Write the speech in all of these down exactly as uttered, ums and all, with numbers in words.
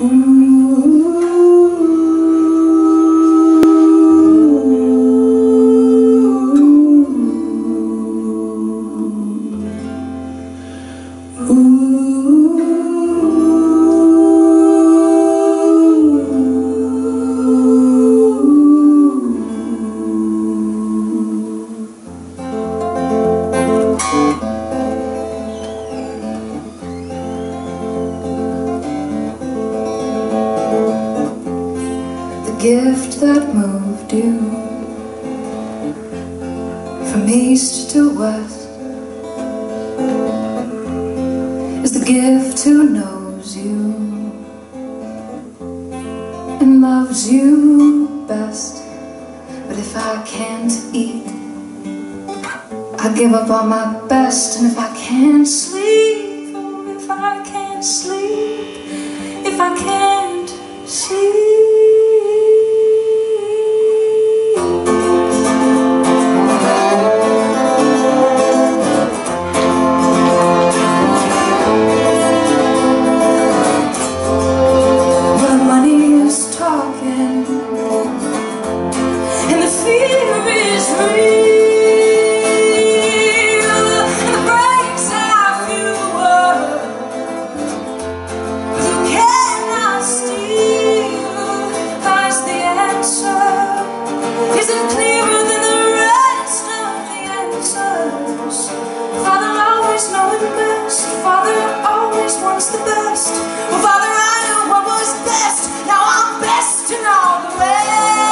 Gift that moved you from east to west is the gift who knows you and loves you best. But if I can't eat, I give up on my best. And if I can't sleep, oh, if I can't sleep, if I can't sleep, the best. Well, Father, I knew what was best. Now I'm best in all the ways.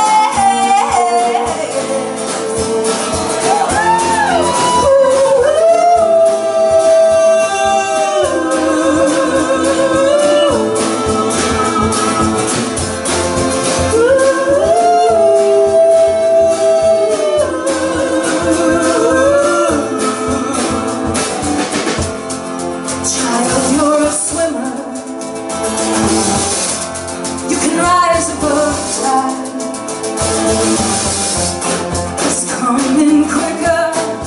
Child, you're a swimmer. You can rise above the tide. It's coming quicker.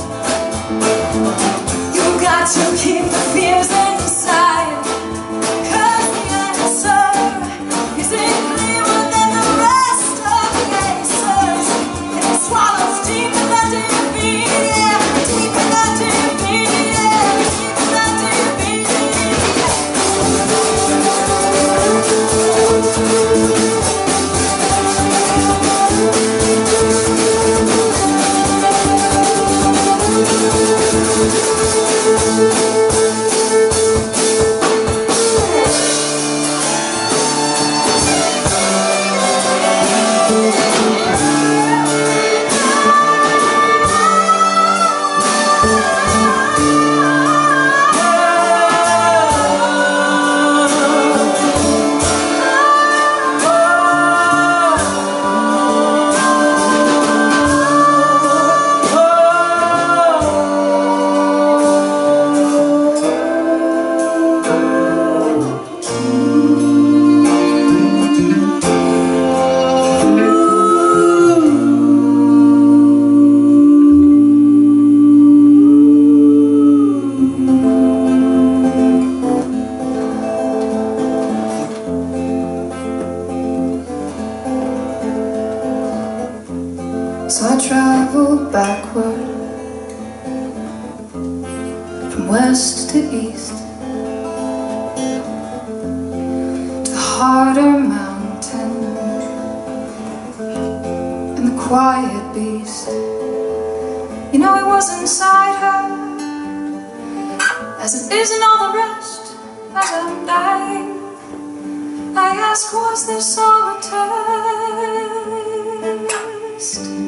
You got to keep the fears inside. 'Cause the answer isn't clearer than the rest of the answers. It swallows deep in the deep beat, yeah. Deep in the deep beat, yeah. Deep in the deep beat. So I traveled backward from west to east to harder mountain and the quiet beast. You know, it was inside her, as it is in all the rest. As I'm dying, I ask, was there solace?